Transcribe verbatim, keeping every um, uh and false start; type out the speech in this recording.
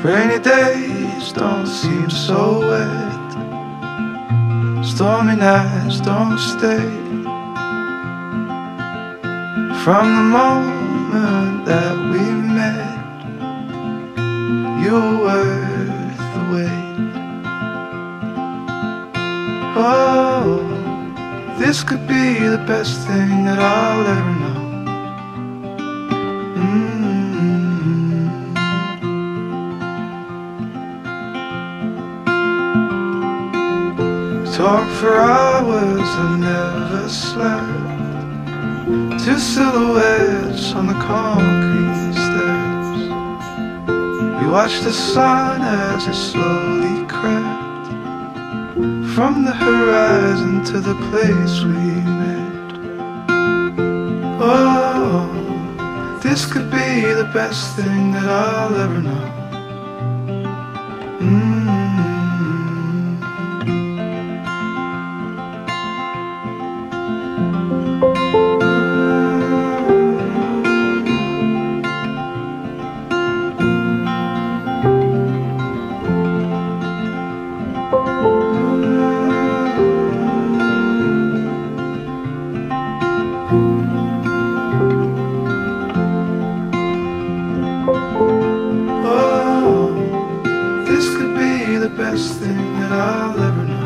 Rainy days don't seem so wet, stormy nights don't stay. From the moment that we met, you were worth the wait. Oh, this could be the best thing that I'll ever know. Mm-hmm. Talk for hours and never slept, two silhouettes on the concrete steps. We watched the sun as it slowly crept from the horizon to the place we met. Oh, this could be the best thing that I'll ever know. Mm-hmm. Oh, this could be the best thing that I'll ever know.